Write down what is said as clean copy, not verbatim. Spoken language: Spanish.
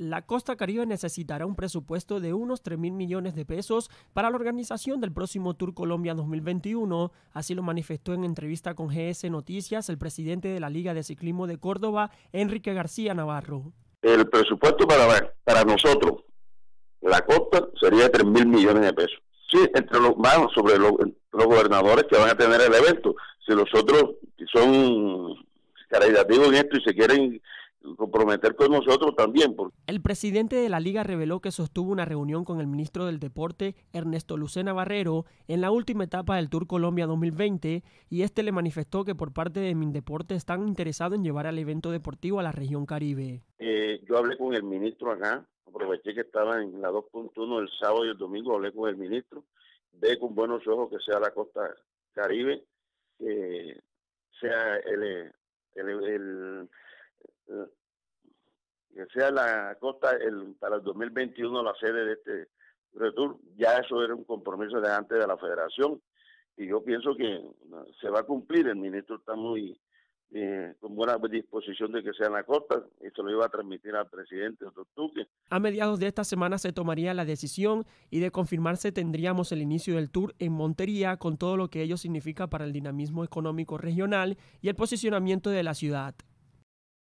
La Costa Caribe necesitará un presupuesto de unos 3.000 millones de pesos para la organización del próximo Tour Colombia 2021, así lo manifestó en entrevista con GS Noticias el presidente de la Liga de Ciclismo de Córdoba, Enrique García Navarro. El presupuesto para nosotros, la costa, sería de 3.000 millones de pesos. Sí, sobre los gobernadores que van a tener el evento. Si los otros son caritativos en esto y se quieren comprometer con nosotros también. El presidente de la Liga reveló que sostuvo una reunión con el ministro del Deporte, Ernesto Lucena Barrero, en la última etapa del Tour Colombia 2020, y este le manifestó que por parte de Mindeporte están interesados en llevar al evento deportivo a la región Caribe. Yo hablé con el ministro acá, aproveché que estaba en la 2.1 el sábado y el domingo, hablé con el ministro, ve con buenos ojos que sea la costa Caribe, que sea que sea la costa para el 2021 la sede de este Tour. Ya eso era un compromiso de antes de la federación y yo pienso que se va a cumplir. El ministro está muy con buena disposición de que sea en la costa. Esto lo iba a transmitir al presidente Duque. A mediados de esta semana se tomaría la decisión y de confirmarse tendríamos el inicio del Tour en Montería, con todo lo que ello significa para el dinamismo económico regional y el posicionamiento de la ciudad.